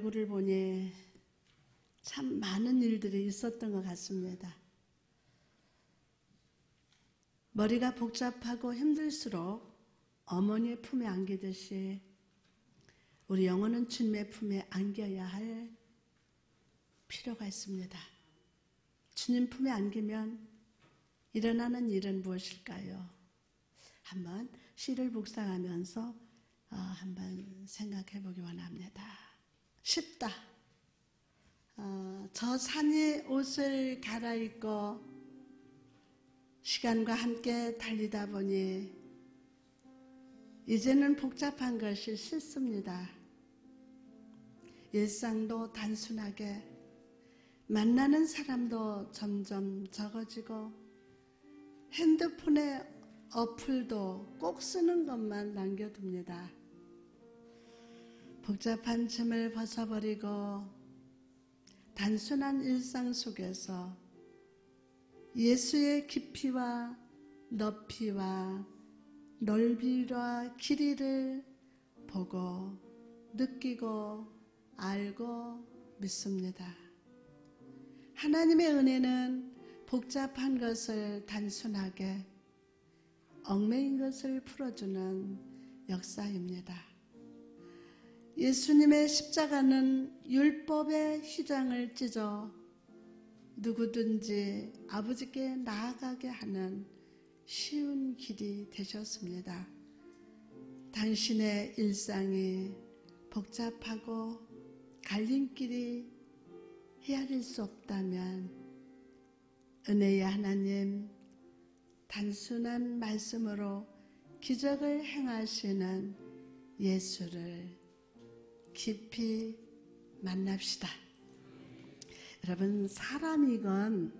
얼굴을 보니 참 많은 일들이 있었던 것 같습니다. 머리가 복잡하고 힘들수록 어머니의 품에 안기듯이 우리 영혼은 주님의 품에 안겨야 할 필요가 있습니다. 주님 품에 안기면 일어나는 일은 무엇일까요? 한번 시를 묵상하면서 한번 생각해 보기 원합니다. 쉽다. 저 산이 옷을 갈아입고 시간과 함께 달리다 보니 이제는 복잡한 것이 싫습니다. 일상도 단순하게, 만나는 사람도 점점 적어지고 핸드폰에 어플도 꼭 쓰는 것만 남겨둡니다. 복잡한 짐을 벗어버리고 단순한 일상 속에서 예수의 깊이와 높이와 넓이와 길이를 보고 느끼고 알고 믿습니다. 하나님의 은혜는 복잡한 것을 단순하게, 얽매인 것을 풀어주는 역사입니다. 예수님의 십자가는 율법의 휘장을 찢어 누구든지 아버지께 나아가게 하는 쉬운 길이 되셨습니다. 당신의 일상이 복잡하고 갈림길이 헤아릴 수 없다면 은혜의 하나님, 단순한 말씀으로 기적을 행하시는 예수를 깊이 만납시다. 여러분, 사람이건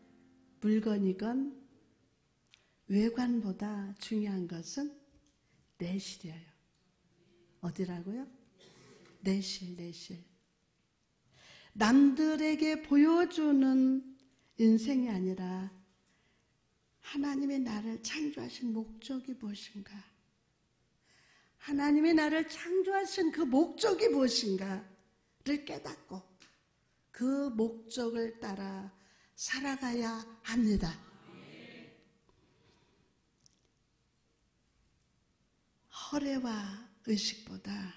물건이건 외관보다 중요한 것은 내실이에요. 어디라고요? 내실. 남들에게 보여주는 인생이 아니라 하나님의 나를 창조하신 목적이 무엇인가? 하나님의 나를 창조하신 그 목적이 무엇인가를 깨닫고 그 목적을 따라 살아가야 합니다. 허례와 의식보다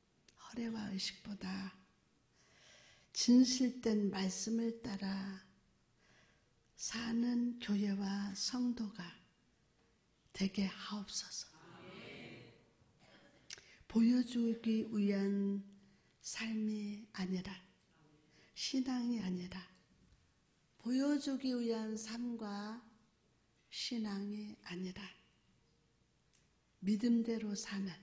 진실된 말씀을 따라 사는 교회와 성도가 되게 하옵소서. 보여주기 위한 삶이 아니라, 신앙이 아니라 보여주기 위한 삶과 신앙이 아니라 믿음대로 사는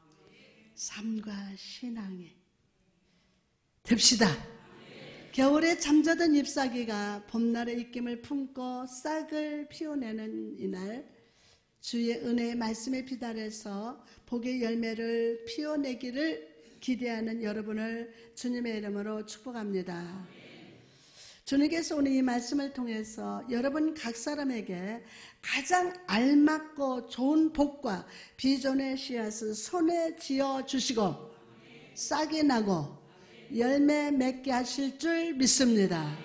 삶과 신앙이 됩시다. 겨울에 잠자던 잎사귀가 봄날의 입김을 품고 싹을 피워내는 이날, 주의 은혜의 말씀에 비달해서 복의 열매를 피워내기를 기대하는 여러분을 주님의 이름으로 축복합니다. 주님께서 오늘 이 말씀을 통해서 여러분 각 사람에게 가장 알맞고 좋은 복과 비전의 씨앗을 손에 쥐어 주시고 싹이 나고 열매 맺게 하실 줄 믿습니다.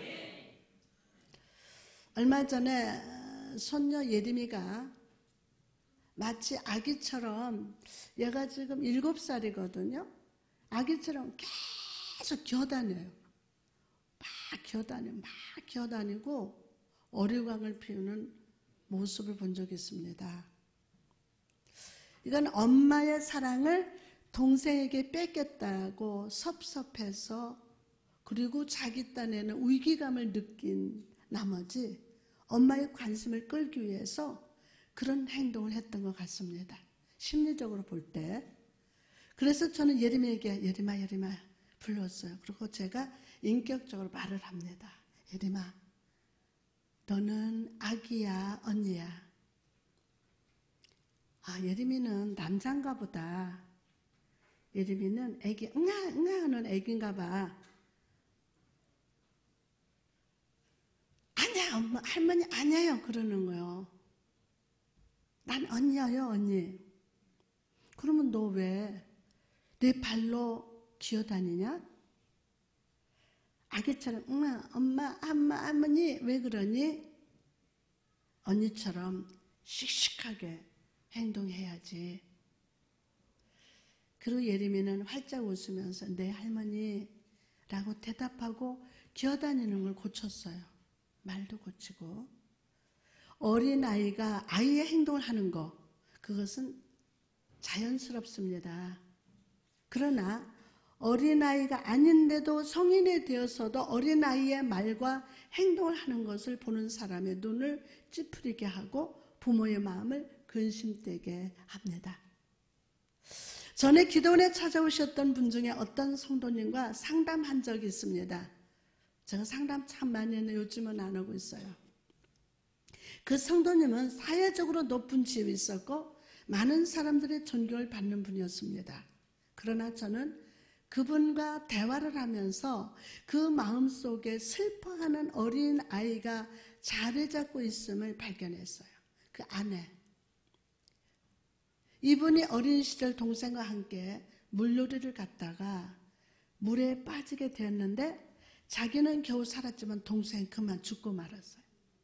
얼마 전에 손녀 예림이가 마치 아기처럼, 얘가 지금 7살이거든요. 아기처럼 계속 기어다녀요. 막 기어다니고 어류광을 피우는 모습을 본 적이 있습니다. 이건 엄마의 사랑을 동생에게 뺏겼다고 섭섭해서, 그리고 자기 딴에는 위기감을 느낀 나머지 엄마의 관심을 끌기 위해서 그런 행동을 했던 것 같습니다. 심리적으로 볼 때. 그래서 저는 예림이에게 예림아 불렀어요. 그리고 제가 인격적으로 말을 합니다. 예림아, 너는 아기야, 언니야? 예림이는 남잔가 보다. 예림이는 애기, 응아 하는 애기인가 봐. 아니야, 엄마, 할머니 아니에요. 그러는 거예요. 난 언니예요, 언니. 그러면 너 왜 내 발로 기어다니냐? 아기처럼 엄마, 할머니 왜 그러니? 언니처럼 씩씩하게 행동해야지. 그리고 예림이는 활짝 웃으면서 네 할머니라고 대답하고 기어다니는 걸 고쳤어요. 말도 고치고. 어린아이가 아이의 행동을 하는 거, 그것은 자연스럽습니다. 그러나 어린아이가 아닌데도 성인이 되어서도 어린아이의 말과 행동을 하는 것을 보는 사람의 눈을 찌푸리게 하고 부모의 마음을 근심되게 합니다. 전에 기도원에 찾아오셨던 분 중에 어떤 성도님과 상담한 적이 있습니다. 제가 상담 참 많이 했는데 요즘은 안 하고 있어요. 그 성도님은 사회적으로 높은 지위에 있었고 많은 사람들의 존경을 받는 분이었습니다. 그러나 저는 그분과 대화를 하면서 그 마음속에 슬퍼하는 어린아이가 자리 잡고 있음을 발견했어요. 그 안에. 이분이 어린 시절 동생과 함께 물놀이를 갔다가 물에 빠지게 되었는데 자기는 겨우 살았지만 동생 그만 죽고 말았어요.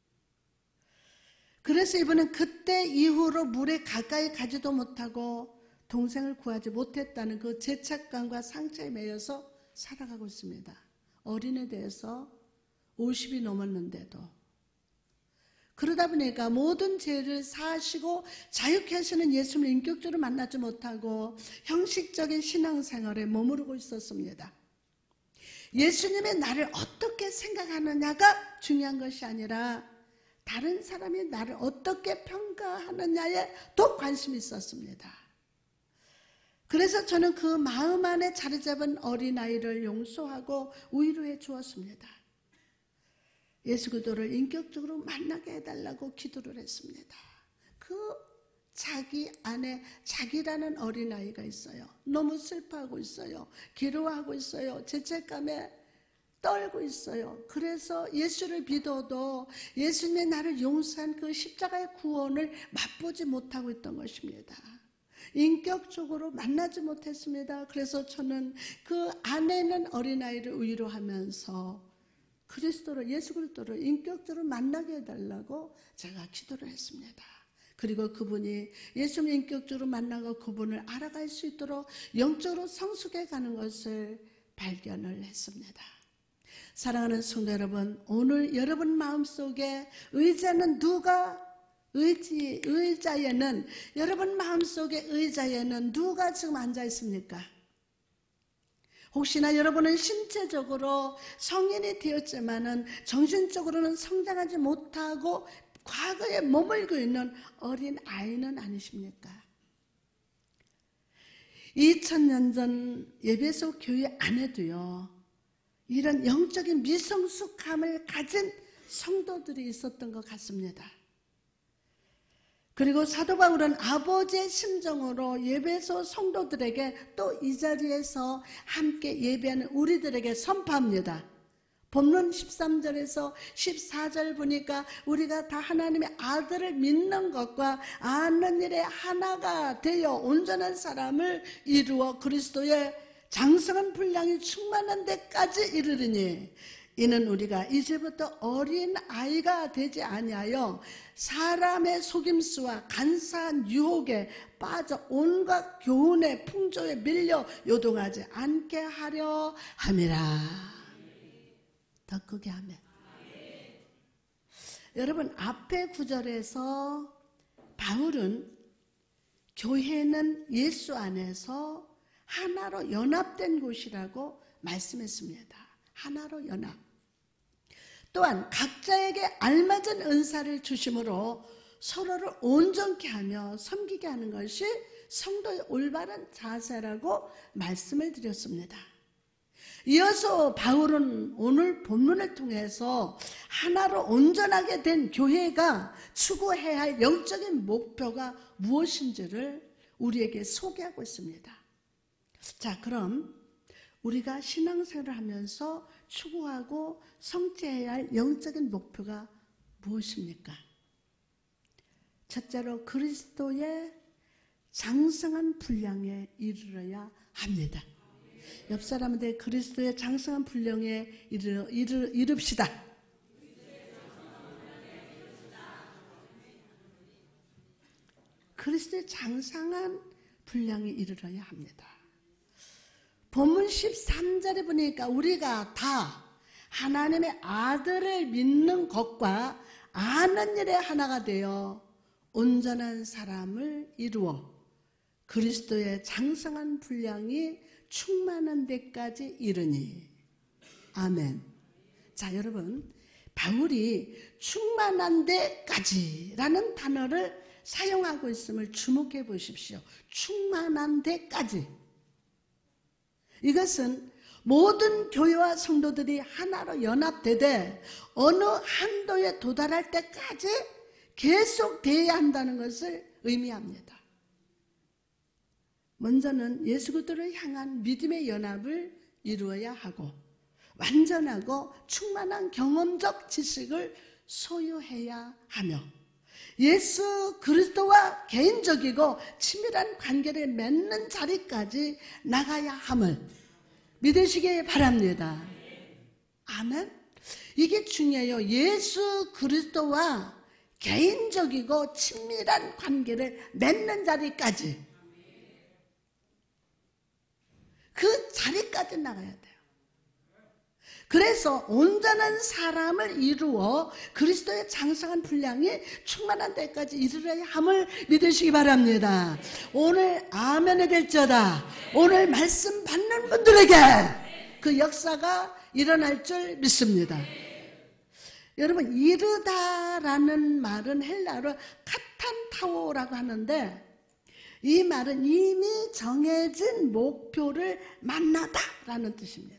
그래서 이분은 그때 이후로 물에 가까이 가지도 못하고 동생을 구하지 못했다는 그 죄책감과 상처에 매여서 살아가고 있습니다. 어린에 대해서 50이 넘었는데도. 그러다 보니까 모든 죄를 사하시고 자유케 하시는 예수님을 인격적으로 만나지 못하고 형식적인 신앙생활에 머무르고 있었습니다. 예수님이 나를 어떻게 생각하느냐가 중요한 것이 아니라 다른 사람이 나를 어떻게 평가하느냐에 더 관심이 있었습니다. 그래서 저는 그 마음 안에 자리 잡은 어린아이를 용서하고 위로해 주었습니다. 예수 그리스도를 인격적으로 만나게 해달라고 기도를 했습니다. 그 자기 안에 자기라는 어린아이가 있어요. 너무 슬퍼하고 있어요. 괴로워하고 있어요. 죄책감에 떨고 있어요. 그래서 예수를 믿어도 예수님의 나를 용서한 그 십자가의 구원을 맛보지 못하고 있던 것입니다. 인격적으로 만나지 못했습니다. 그래서 저는 그 안에 있는 어린아이를 위로하면서 그리스도를, 예수 그리스도를 인격적으로 만나게 해달라고 제가 기도를 했습니다. 그리고 그분이 예수님 인격적으로 만나고 그분을 알아갈 수 있도록 영적으로 성숙해 가는 것을 발견을 했습니다. 사랑하는 성도 여러분, 오늘 여러분 마음속에 의자는 의자에는 여러분 마음속에 의자에는 누가 지금 앉아 있습니까? 혹시나 여러분은 신체적으로 성인이 되었지만은 정신적으로는 성장하지 못하고 과거에 머물고 있는 어린 아이는 아니십니까? 2000년 전 예배소 교회 안에도요, 이런 영적인 미성숙함을 가진 성도들이 있었던 것 같습니다. 그리고 사도 바울은 아버지의 심정으로 예배소 성도들에게 또 이 자리에서 함께 예배하는 우리들에게 선포합니다. 본문 13절에서 14절 보니까 우리가 다 하나님의 아들을 믿는 것과 아는 일에 하나가 되어 온전한 사람을 이루어 그리스도의 장성한 분량이 충만한 데까지 이르리니 이는 우리가 이제부터 어린 아이가 되지 아니하여 사람의 속임수와 간사한 유혹에 빠져 온갖 교훈의 풍조에 밀려 요동하지 않게 하려 함이라. 더 크게 하면. 여러분, 앞에 구절에서 바울은 교회는 예수 안에서 하나로 연합된 곳이라고 말씀했습니다. 하나로 연합. 또한 각자에게 알맞은 은사를 주심으로 서로를 온전케 하며 섬기게 하는 것이 성도의 올바른 자세라고 말씀을 드렸습니다. 이어서 바울은 오늘 본문을 통해서 하나로 온전하게 된 교회가 추구해야 할 영적인 목표가 무엇인지를 우리에게 소개하고 있습니다. 자, 그럼 우리가 신앙생활을 하면서 추구하고 성취해야 할 영적인 목표가 무엇입니까? 첫째로 그리스도의 장성한 분량에 이르러야 합니다. 옆 사람한테 그리스도의 장성한 분량에 이릅시다. 그리스도의 장성한 분량에 이르러야 합니다. 본문 13절에 보니까 우리가 다 하나님의 아들을 믿는 것과 아는 일에 하나가 되어 온전한 사람을 이루어 그리스도의 장성한 분량이 충만한 데까지 이르니. 아멘. 자, 여러분, 바울이 충만한 데까지라는 단어를 사용하고 있음을 주목해 보십시오. 충만한 데까지. 이것은 모든 교회와 성도들이 하나로 연합되되 어느 한도에 도달할 때까지 계속 되어야 한다는 것을 의미합니다. 먼저는 예수 그리스도를 향한 믿음의 연합을 이루어야 하고 완전하고 충만한 경험적 지식을 소유해야 하며 예수 그리스도와 개인적이고 친밀한 관계를 맺는 자리까지 나가야 함을 믿으시기 바랍니다. 아멘. 이게 중요해요. 예수 그리스도와 개인적이고 친밀한 관계를 맺는 자리까지, 그 자리까지 나가야 돼요. 그래서 온전한 사람을 이루어 그리스도의 장성한 분량이 충만한 데까지 이르러야 함을 믿으시기 바랍니다. 오늘 아멘이 될지어다. 오늘 말씀 받는 분들에게 그 역사가 일어날 줄 믿습니다. 여러분, 이르다라는 말은 헬라어로 카탄타오라고 하는데 이 말은 이미 정해진 목표를 만나다라는 뜻입니다.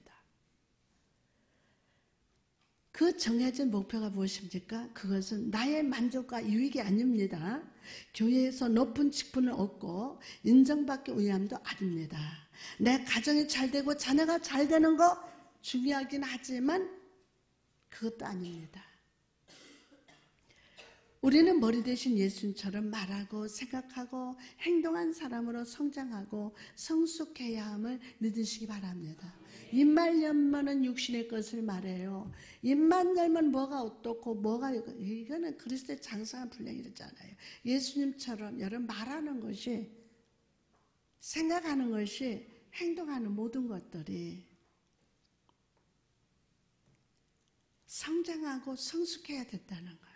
그 정해진 목표가 무엇입니까? 그것은 나의 만족과 유익이 아닙니다. 교회에서 높은 직분을 얻고 인정받기 위함도 아닙니다. 내 가정이 잘 되고 자녀가 잘 되는 거 중요하긴 하지만 그것도 아닙니다. 우리는 머리 대신 예수님처럼 말하고 생각하고 행동한 사람으로 성장하고 성숙해야 함을 믿으시기 바랍니다. 입만 열면은 육신의 것을 말해요. 입만 열면 뭐가 어떻고 뭐가 이거는 그리스도의 장성한 분량이잖아요. 예수님처럼 여러분 말하는 것이, 생각하는 것이, 행동하는 모든 것들이 성장하고 성숙해야 된다는 거예요.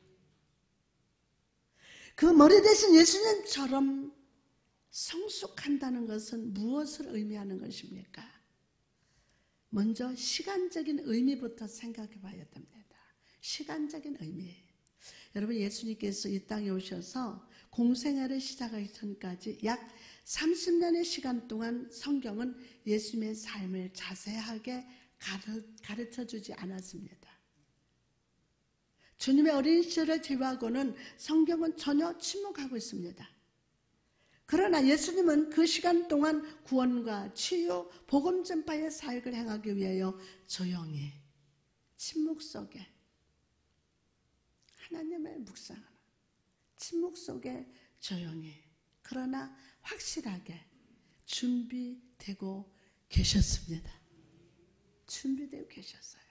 그 머리 대신 예수님처럼 성숙한다는 것은 무엇을 의미하는 것입니까? 먼저 시간적인 의미부터 생각해 봐야 됩니다. 시간적인 의미. 여러분, 예수님께서 이 땅에 오셔서 공생애를 시작하기 전까지 약 30년의 시간 동안 성경은 예수님의 삶을 자세하게 가르쳐 주지 않았습니다. 주님의 어린 시절을 제외하고는 성경은 전혀 침묵하고 있습니다. 그러나 예수님은 그 시간 동안 구원과 치유, 복음 전파의 사역을 행하기 위하여 조용히 침묵 속에 하나님을 묵상하는 침묵 속에 조용히 그러나 확실하게 준비되고 계셨습니다. 준비되고 계셨어요.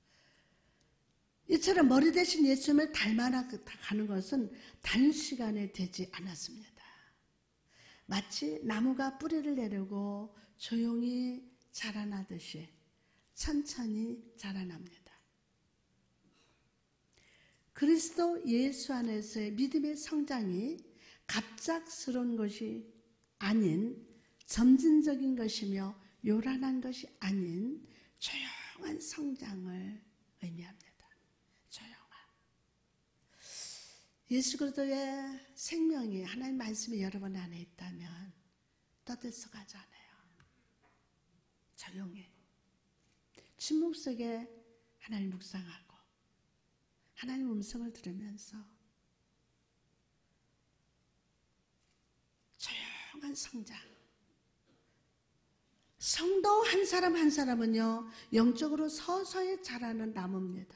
이처럼 머리 대신 예수님을 닮아가는 것은 단시간에 되지 않았습니다. 마치 나무가 뿌리를 내리고 조용히 자라나듯이 천천히 자라납니다. 그리스도 예수 안에서의 믿음의 성장이 갑작스러운 것이 아닌 점진적인 것이며 요란한 것이 아닌 조용한 성장을 의미합니다. 조용한. 예수 그리스도의 생명이 하나님 말씀이 여러분 안에 있다면 떠들썩하지 않아요. 조용히 침묵 속에 하나님 묵상하고 하나님 음성을 들으면서 조용한 성장. 성도 한 사람 한 사람은요, 영적으로 서서히 자라는 나무입니다.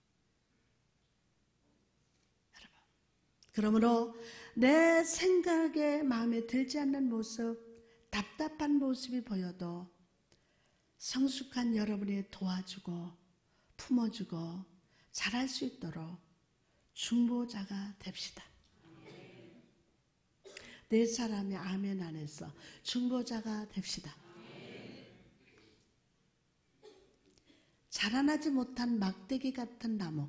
여러분, 그러므로 내 생각에 마음에 들지 않는 모습, 답답한 모습이 보여도 성숙한 여러분이 도와주고 품어주고 잘할 수 있도록 중보자가 됩시다. 네 사람이 아멘 안에서 중보자가 됩시다. 자라나지 못한 막대기 같은 나무,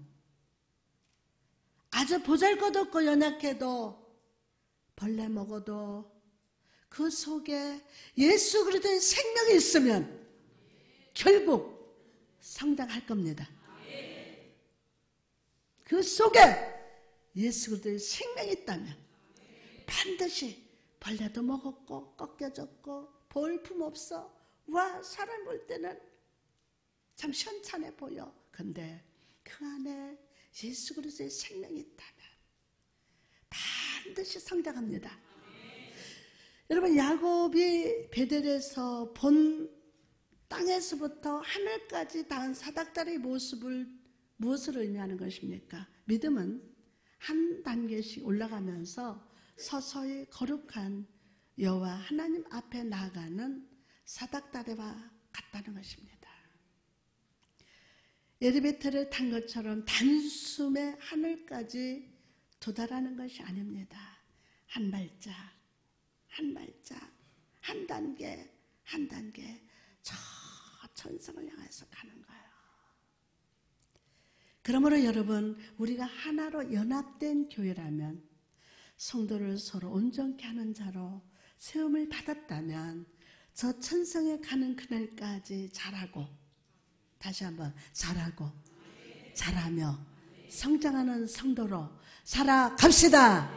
아주 보잘것없고 연약해도 벌레 먹어도 그 속에 예수 그리스도의 생명이 있으면 결국 성장할 겁니다. 그 속에 예수 그리스도의 생명이 있다면 반드시 벌레도 먹었고 꺾여졌고 볼품 없어. 와, 사람 볼 때는 참 시원찮아 보여. 근데 그 안에 예수 그리스도의 생명이 있다면 반드시 성장합니다. 여러분, 야곱이 베델에서 본 땅에서부터 하늘까지 닿은 사닥다리의 모습을 무엇을 의미하는 것입니까? 믿음은 한 단계씩 올라가면서 서서히 거룩한 여호와 하나님 앞에 나아가는 사닥다리와 같다는 것입니다. 엘리베이터를 탄 것처럼 단숨에 하늘까지 도달하는 것이 아닙니다. 한 발짝, 한 발짝, 한 단계, 한 단계 저 천성을 향해서 가는 거예요. 그러므로 여러분, 우리가 하나로 연합된 교회라면, 성도를 서로 온전케 하는 자로 세움을 받았다면 저 천성에 가는 그날까지 잘하고, 다시 한번 잘하고 잘하며 성장하는 성도로 살아갑시다.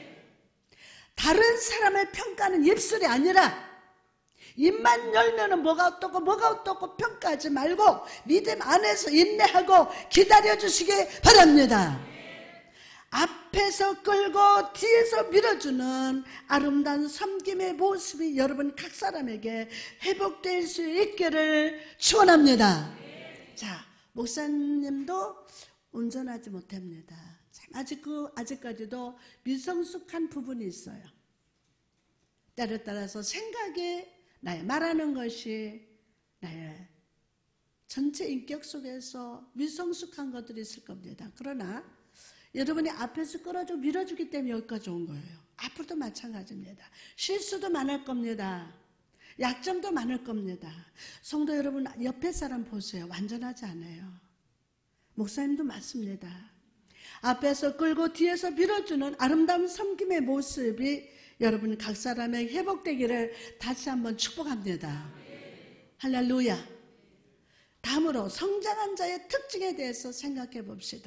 다른 사람의 평가는 입술이 아니라 입만 열면은 뭐가 어떻고 뭐가 어떻고 평가하지 말고 믿음 안에서 인내하고 기다려주시기 바랍니다. 앞에서 끌고 뒤에서 밀어주는 아름다운 섬김의 모습이 여러분 각 사람에게 회복될 수 있기를 축원합니다. 자, 목사님도 운전하지 못합니다. 아직까지도 미성숙한 부분이 있어요. 때를 따라서 생각이 나의 말하는 것이 나의 전체 인격 속에서 미성숙한 것들이 있을 겁니다. 그러나 여러분이 앞에서 끌어주고 밀어주기 때문에 여기까지 온 거예요. 앞으로도 마찬가지입니다. 실수도 많을 겁니다. 약점도 많을 겁니다. 성도 여러분, 옆에 사람 보세요. 완전하지 않아요. 목사님도 맞습니다. 앞에서 끌고 뒤에서 밀어주는 아름다운 섬김의 모습이 여러분 각 사람에게 회복되기를 다시 한번 축복합니다. 할렐루야. 다음으로 성장한 자의 특징에 대해서 생각해 봅시다.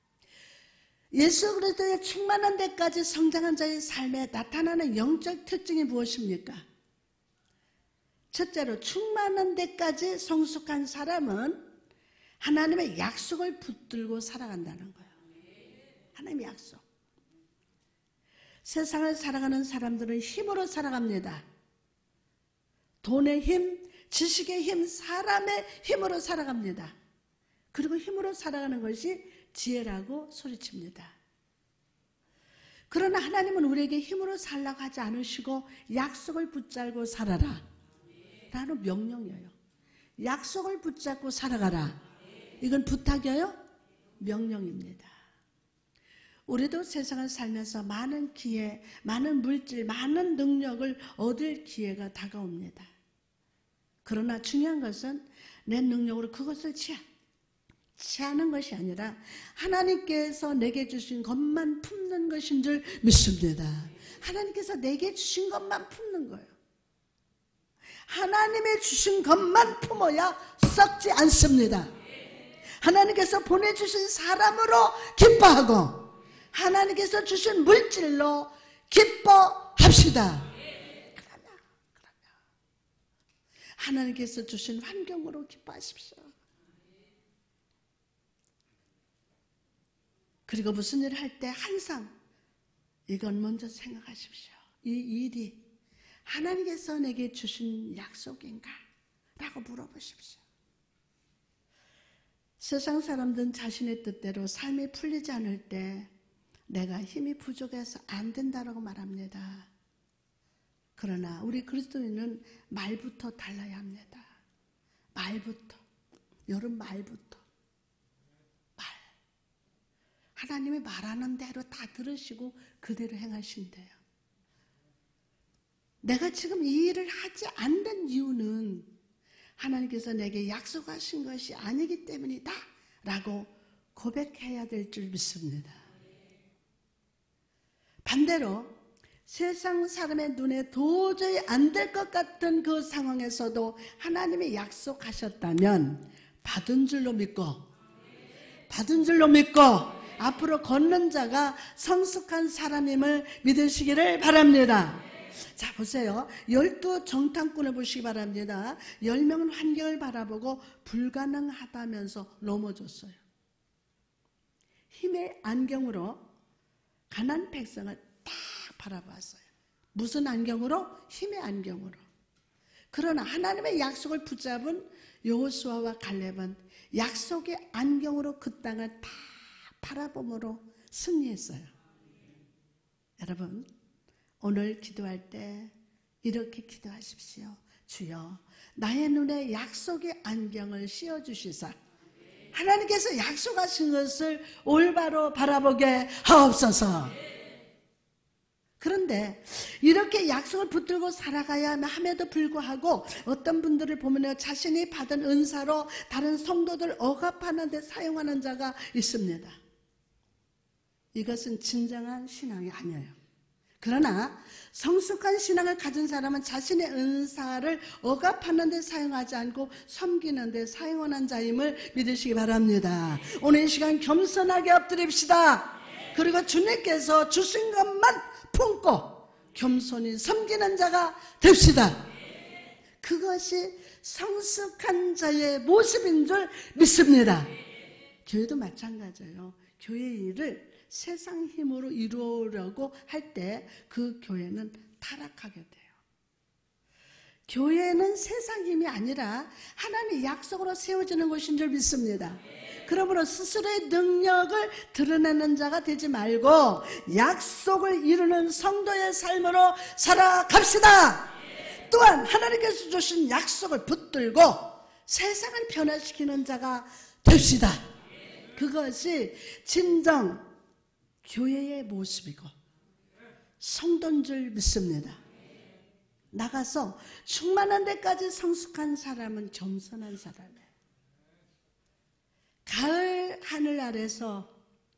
예수 그리스도의 충만한 데까지 성장한 자의 삶에 나타나는 영적 특징이 무엇입니까? 첫째로, 충만한 데까지 성숙한 사람은 하나님의 약속을 붙들고 살아간다는 거예요. 하나님의 약속. 세상을 살아가는 사람들은 힘으로 살아갑니다. 돈의 힘, 지식의 힘, 사람의 힘으로 살아갑니다. 그리고 힘으로 살아가는 것이 지혜라고 소리칩니다. 그러나 하나님은 우리에게 힘으로 살라고 하지 않으시고 약속을 붙잡고 살아라 라는 명령이에요. 약속을 붙잡고 살아가라. 이건 부탁이에요? 명령입니다. 우리도 세상을 살면서 많은 기회, 많은 물질, 많은 능력을 얻을 기회가 다가옵니다. 그러나 중요한 것은 내 능력으로 그것을 취하는 것이 아니라 하나님께서 내게 주신 것만 품는 것인 줄 믿습니다. 하나님께서 내게 주신 것만 품는 거예요. 하나님의 주신 것만 품어야 썩지 않습니다. 하나님께서 보내주신 사람으로 기뻐하고 하나님께서 주신 물질로 기뻐합시다. 그러면 하나님께서 주신 환경으로 기뻐하십시오. 그리고 무슨 일을 할 때 항상 이건 먼저 생각하십시오. 이 일이 하나님께서 내게 주신 약속인가? 라고 물어보십시오. 세상 사람들은 자신의 뜻대로 삶이 풀리지 않을 때 내가 힘이 부족해서 안 된다라고 말합니다. 그러나 우리 그리스도인은 말부터 달라야 합니다. 말부터, 여름 말부터 말. 하나님이 말하는 대로 다 들으시고 그대로 행하신대요. 내가 지금 이 일을 하지 않는 이유는 하나님께서 내게 약속하신 것이 아니기 때문이다 라고 고백해야 될 줄 믿습니다. 반대로 세상 사람의 눈에 도저히 안 될 것 같은 그 상황에서도 하나님이 약속하셨다면 받은 줄로 믿고 앞으로 걷는 자가 성숙한 사람임을 믿으시기를 바랍니다. 자, 보세요. 12 정탐꾼을 보시기 바랍니다. 10명은 환경을 바라보고 불가능하다면서 넘어졌어요. 힘의 안경으로 가난 백성을 딱 바라봤어요. 무슨 안경으로? 힘의 안경으로. 그러나 하나님의 약속을 붙잡은 여호수아와 갈렙은 약속의 안경으로 그 땅을 다 바라봄으로 승리했어요. 여러분, 오늘 기도할 때 이렇게 기도하십시오. 주여, 나의 눈에 약속의 안경을 씌워주시사 하나님께서 약속하신 것을 올바로 바라보게 하옵소서. 그런데 이렇게 약속을 붙들고 살아가야 함에도 불구하고 어떤 분들을 보면 자신이 받은 은사로 다른 성도들 억압하는 데 사용하는 자가 있습니다. 이것은 진정한 신앙이 아니에요. 그러나 성숙한 신앙을 가진 사람은 자신의 은사를 억압하는 데 사용하지 않고 섬기는 데 사용하는 자임을 믿으시기 바랍니다. 오늘 이 시간 겸손하게 엎드립시다. 그리고 주님께서 주신 것만 품고 겸손히 섬기는 자가 됩시다. 그것이 성숙한 자의 모습인 줄 믿습니다. 교회도 마찬가지예요. 교회 일을 세상 힘으로 이루려고 할 때 그 교회는 타락하게 돼요. 교회는 세상 힘이 아니라 하나님의 약속으로 세워지는 것인 줄 믿습니다. 그러므로 스스로의 능력을 드러내는 자가 되지 말고 약속을 이루는 성도의 삶으로 살아갑시다. 또한 하나님께서 주신 약속을 붙들고 세상을 변화시키는 자가 됩시다. 그것이 진정 교회의 모습이고 성도인 줄 믿습니다. 나가서 충만한 데까지 성숙한 사람은 겸손한 사람이에요. 가을 하늘 아래서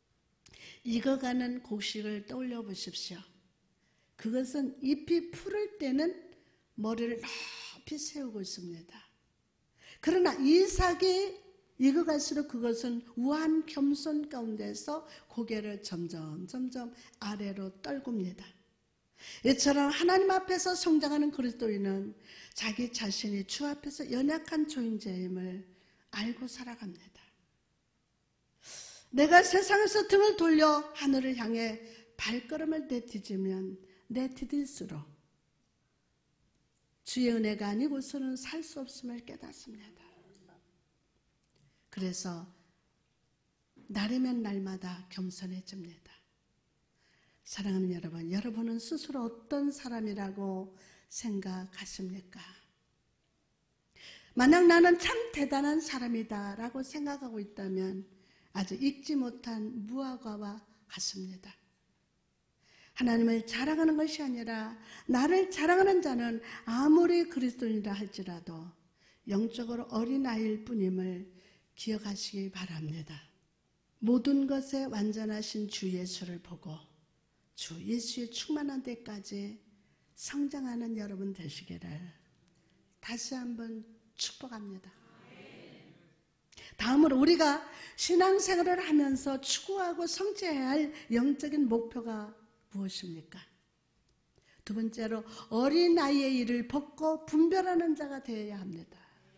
익어가는 곡식을 떠올려 보십시오. 그것은 잎이 푸를 때는 머리를 높이 세우고 있습니다. 그러나 이삭이 익어갈수록 그것은 우한 겸손 가운데서 고개를 점점 아래로 떨굽니다. 이처럼 하나님 앞에서 성장하는 그리스도인은 자기 자신이 주 앞에서 연약한 존재임을 알고 살아갑니다. 내가 세상에서 등을 돌려 하늘을 향해 발걸음을 내디디면 내디딜수록 주의 은혜가 아니고서는 살 수 없음을 깨닫습니다. 그래서 날이면 날마다 겸손해집니다. 사랑하는 여러분, 여러분은 스스로 어떤 사람이라고 생각하십니까? 만약 나는 참 대단한 사람이다 라고 생각하고 있다면 아직 익지 못한 무화과와 같습니다. 하나님을 자랑하는 것이 아니라 나를 자랑하는 자는 아무리 그리스도인이라 할지라도 영적으로 어린아이일 뿐임을 기억하시기 바랍니다. 모든 것에 완전하신 주 예수를 보고 주 예수의 충만한 데까지 성장하는 여러분 되시기를 다시 한번 축복합니다. 다음으로 우리가 신앙생활을 하면서 추구하고 성취해야 할 영적인 목표가 무엇입니까? 두 번째로 어린아이의 일을 벗고 분별하는 자가 되어야 합니다.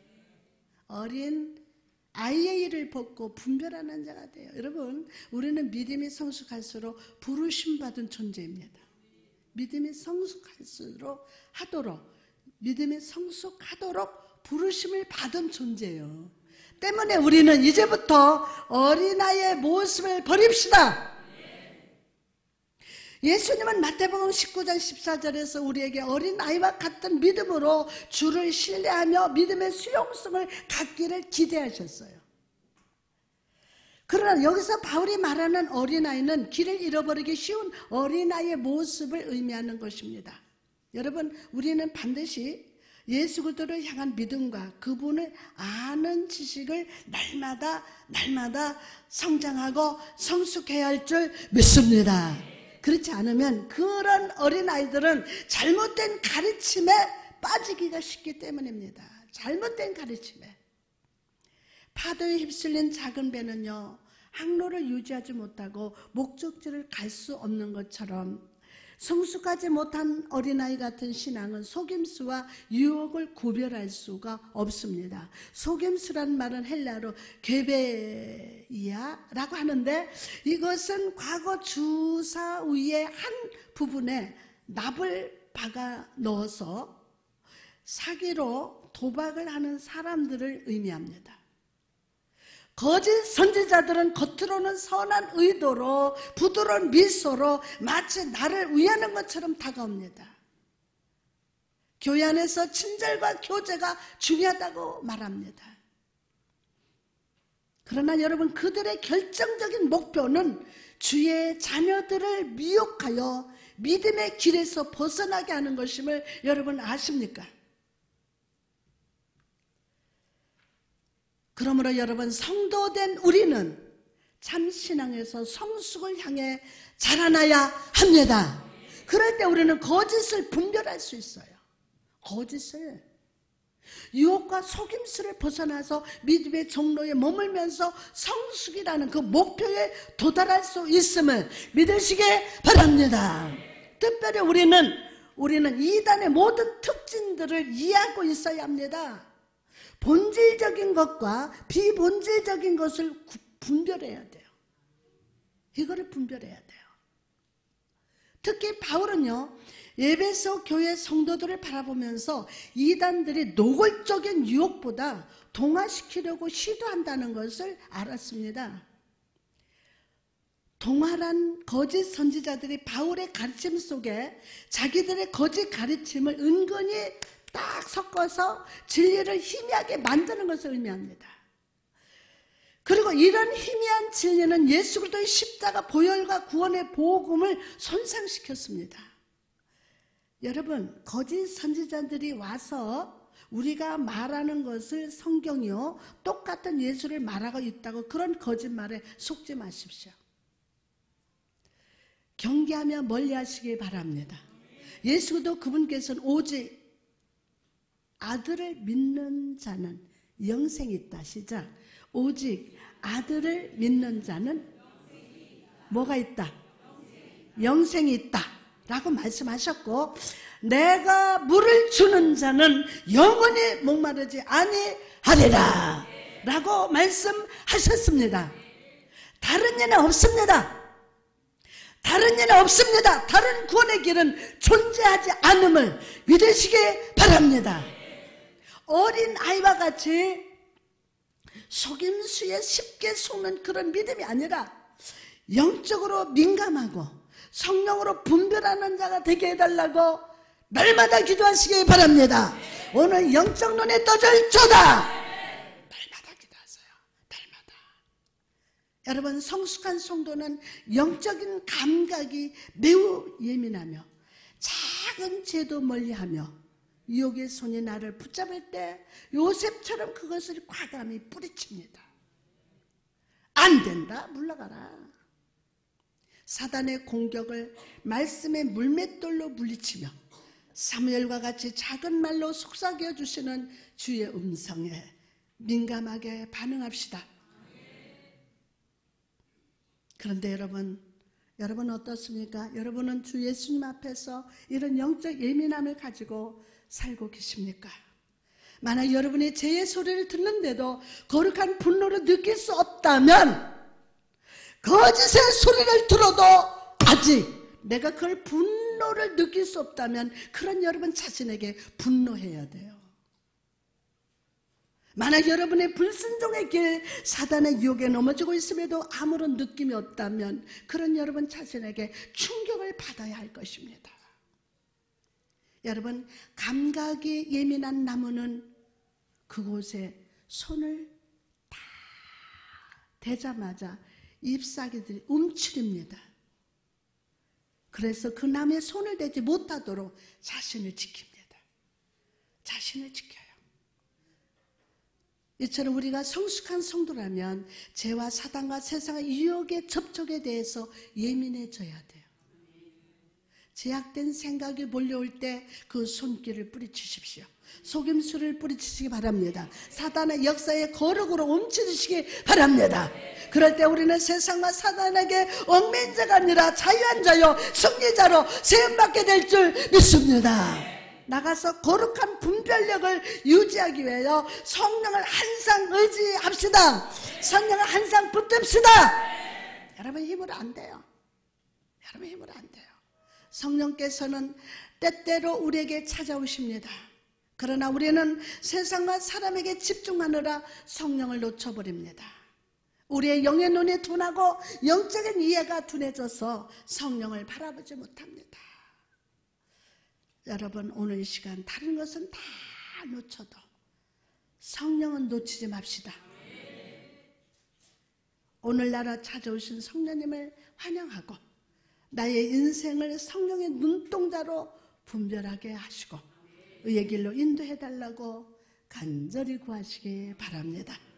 어린 아이의 일을 벗고 분별하는 자가 돼요. 여러분, 우리는 믿음이 성숙할수록 부르심받은 존재입니다. 믿음이 성숙할수록 믿음이 성숙하도록 부르심을 받은 존재예요. 때문에 우리는 이제부터 어린아이의 모습을 버립시다. 예수님은 마태복음 19장 14절에서 우리에게 어린아이와 같은 믿음으로 주를 신뢰하며 믿음의 수용성을 갖기를 기대하셨어요. 그러나 여기서 바울이 말하는 어린아이는 길을 잃어버리기 쉬운 어린아이의 모습을 의미하는 것입니다. 여러분, 우리는 반드시 예수 그리스도를 향한 믿음과 그분을 아는 지식을 날마다 성장하고 성숙해야 할 줄 믿습니다. 그렇지 않으면 그런 어린아이들은 잘못된 가르침에 빠지기가 쉽기 때문입니다. 잘못된 가르침에. 파도에 휩쓸린 작은 배는요, 항로를 유지하지 못하고 목적지를 갈 수 없는 것처럼 성숙하지 못한 어린아이 같은 신앙은 속임수와 유혹을 구별할 수가 없습니다. 속임수란 말은 헬라어로 게베이아라고 하는데, 이것은 과거 주사위의 한 부분에 납을 박아 넣어서 사기로 도박을 하는 사람들을 의미합니다. 거짓 선지자들은 겉으로는 선한 의도로 부드러운 미소로 마치 나를 위하는 것처럼 다가옵니다. 교회 안에서 친절과 교제가 중요하다고 말합니다. 그러나 여러분, 그들의 결정적인 목표는 주의 자녀들을 미혹하여 믿음의 길에서 벗어나게 하는 것임을 여러분 아십니까? 그러므로 여러분, 성도된 우리는 참신앙에서 성숙을 향해 자라나야 합니다. 그럴 때 우리는 거짓을 분별할 수 있어요. 거짓을. 유혹과 속임수를 벗어나서 믿음의 종로에 머물면서 성숙이라는 그 목표에 도달할 수 있음을 믿으시기 바랍니다. 특별히 우리는 이단의 모든 특징들을 이해하고 있어야 합니다. 본질적인 것과 비본질적인 것을 분별해야 돼요. 이거를 분별해야 돼요. 특히 바울은요, 에베소 교회 성도들을 바라보면서 이단들이 노골적인 유혹보다 동화시키려고 시도한다는 것을 알았습니다. 동화란 거짓 선지자들이 바울의 가르침 속에 자기들의 거짓 가르침을 은근히 딱 섞어서 진리를 희미하게 만드는 것을 의미합니다. 그리고 이런 희미한 진리는 예수 그리스도의 십자가 보혈과 구원의 복음을 손상시켰습니다. 여러분, 거짓 선지자들이 와서 우리가 말하는 것을 성경이요, 똑같은 예수를 말하고 있다고 그런 거짓말에 속지 마십시오. 경계하며 멀리하시기 바랍니다. 예수 그리스도 그분께서는 오직 아들을 믿는 자는 영생이 있다. 시작. 오직 아들을 믿는 자는 뭐가 있다? 영생이 있다 라고 말씀하셨고, 내가 물을 주는 자는 영원히 목마르지 아니하리라 라고 말씀하셨습니다. 다른 예는 없습니다. 다른 예는 없습니다. 다른 구원의 길은 존재하지 않음을 믿으시기 바랍니다. 어린 아이와 같이 속임수에 쉽게 속는 그런 믿음이 아니라 영적으로 민감하고 성령으로 분별하는 자가 되게 해달라고 날마다 기도하시기 바랍니다. 오늘 영적 눈에 떠질 조다. 날마다 기도하세요. 날마다. 여러분, 성숙한 성도는 영적인 감각이 매우 예민하며 작은 죄도 멀리하며 유혹의 손이 나를 붙잡을 때 요셉처럼 그것을 과감히 뿌리칩니다. 안 된다, 물러가라. 사단의 공격을 말씀의 물맷돌로 물리치며 사무엘과 같이 작은 말로 속삭여 주시는 주의 음성에 민감하게 반응합시다. 그런데 여러분 어떻습니까? 여러분은 주 예수님 앞에서 이런 영적 예민함을 가지고 살고 계십니까? 만약 여러분이 제의 소리를 듣는데도 거룩한 분노를 느낄 수 없다면, 거짓의 소리를 들어도 아직 내가 그걸 분노를 느낄 수 없다면, 그런 여러분 자신에게 분노해야 돼요. 만약 여러분의 불순종의 길, 사단의 유혹에 넘어지고 있음에도 아무런 느낌이 없다면, 그런 여러분 자신에게 충격을 손을 받아야 할 것입니다. 여러분, 감각이 예민한 나무는 그곳에 손을 다 대자마자 잎사귀들이 움츠립니다. 그래서 그 나무에 손을 대지 못하도록 자신을 지킵니다. 자신을 지켜요. 이처럼 우리가 성숙한 성도라면 죄와 사단과 세상의 유혹의 접촉에 대해서 예민해져야 돼요. 제약된 생각이 몰려올 때 그 손길을 뿌리치십시오. 속임수를 뿌리치시기 바랍니다. 사단의 역사의 거룩으로 움츠리시기 바랍니다. 그럴 때 우리는 세상과 사단에게 얽매인 자가 아니라 자유한 자요 승리자로 세움받게 될 줄 믿습니다. 나가서 거룩한 분별력을 유지하기 위하여 성령을 항상 의지합시다. 성령을 항상 붙듭시다. 여러분 힘으로 안 돼요. 여러분 힘으로 안 돼요. 성령께서는 때때로 우리에게 찾아오십니다. 그러나 우리는 세상과 사람에게 집중하느라 성령을 놓쳐버립니다. 우리의 영의 눈이 둔하고 영적인 이해가 둔해져서 성령을 바라보지 못합니다. 여러분, 오늘 이 시간 다른 것은 다 놓쳐도 성령은 놓치지 맙시다. 오늘날 찾아오신 성령님을 환영하고 나의 인생을 성령의 눈동자로 분별하게 하시고 의의 길로 인도해달라고 간절히 구하시기 바랍니다.